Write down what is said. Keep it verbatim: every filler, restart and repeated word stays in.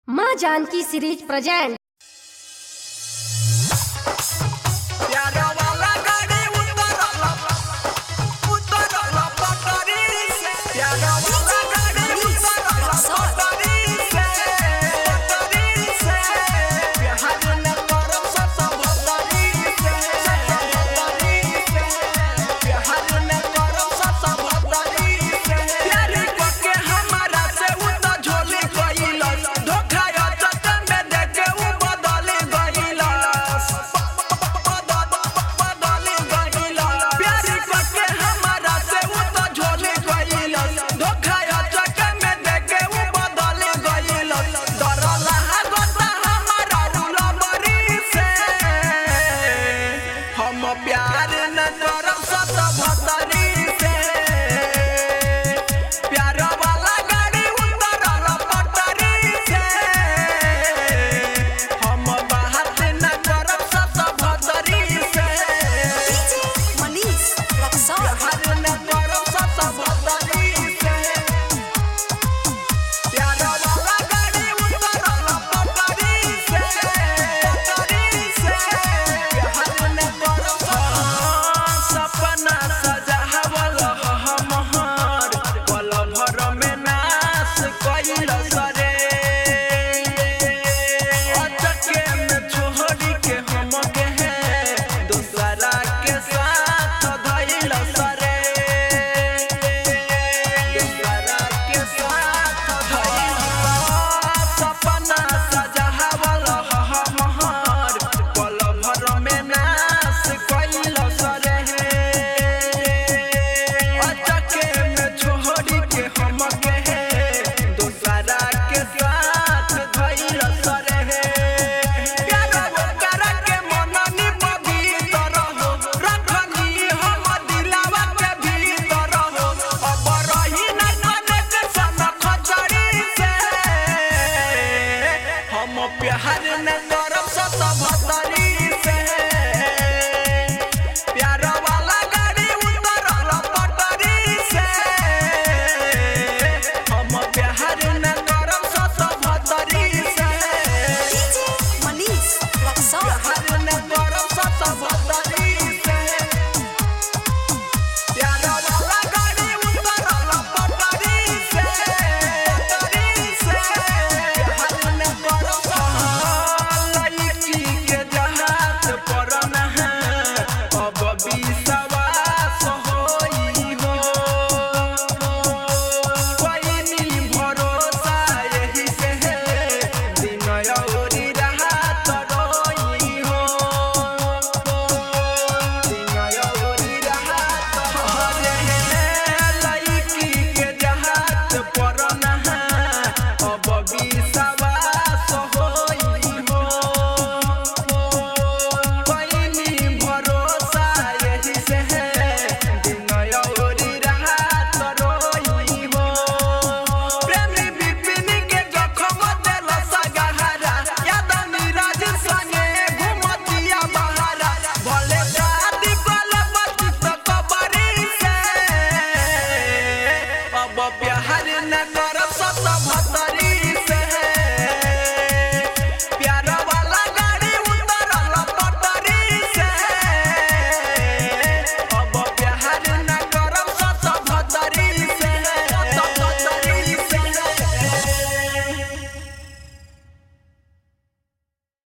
माँ Janaki series present. प्यार न करब सत भतरी से, प्यार वाला गाड़ी उतरल पटरी से। हम बात न करब सत भतरी से, प्यार न करब सत भतरी से। प्यार वाला गाड़ी उतरल पटरी से, पटरी से। प्यार न करब सपना सजावल हमहर पल भर में नाश कइल सरे। अचके में छोड़ी के हमके दूसरा के साथ धइल सरे, दूसरा के साथ धइल। सपना सजावल हमहर पल भर में नाश कइल सरे। अचके में छोड़ी के हमके दूसरा के साथ धइल सरे। प्यार ओकर के मननी पवित्र हो, रखनी हम दिलवा के भीतर हो। अब रही न कनेक्शन खचरी से, हम प्यार न